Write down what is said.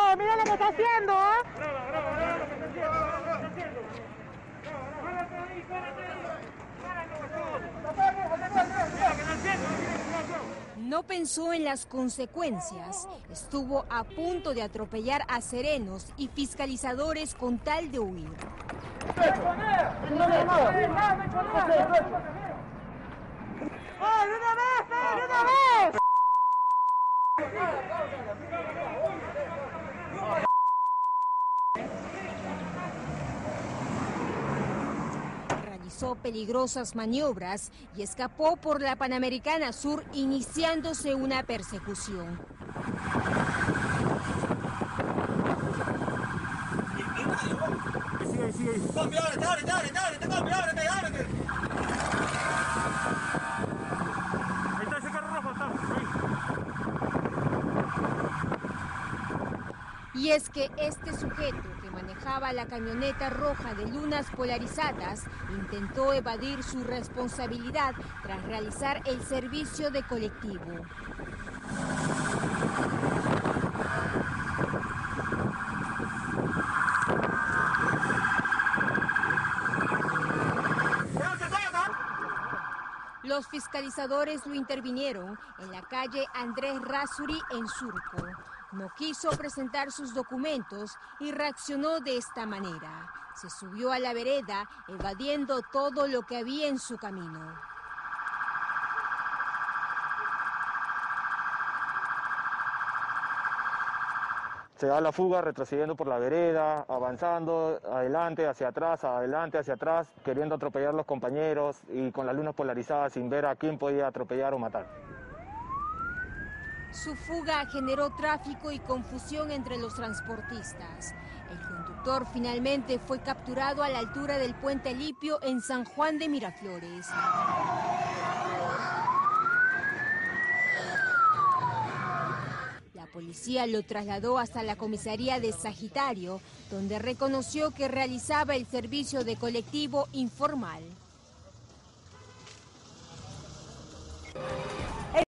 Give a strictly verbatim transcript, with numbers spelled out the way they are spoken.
haciendo, mira lo que está haciendo, ¿eh? No pensó en las consecuencias. Estuvo a punto de atropellar a serenos y fiscalizadores con tal de huir. Realizó peligrosas maniobras y escapó por la Panamericana Sur, iniciándose una persecución. Y es que este sujeto que manejaba la camioneta roja de lunas polarizadas intentó evadir su responsabilidad tras realizar el servicio de colectivo. Los fiscalizadores lo intervinieron en la calle Andrés Rasuri en Surco. No quiso presentar sus documentos y reaccionó de esta manera. Se subió a la vereda, evadiendo todo lo que había en su camino. Se da la fuga retrocediendo por la vereda, avanzando, adelante, hacia atrás, adelante, hacia atrás, queriendo atropellar a los compañeros y con las lunas polarizadas sin ver a quién podía atropellar o matar. Su fuga generó tráfico y confusión entre los transportistas. El conductor finalmente fue capturado a la altura del puente Lipio en San Juan de Miraflores. La policía lo trasladó hasta la comisaría de Sagitario, donde reconoció que realizaba el servicio de colectivo informal.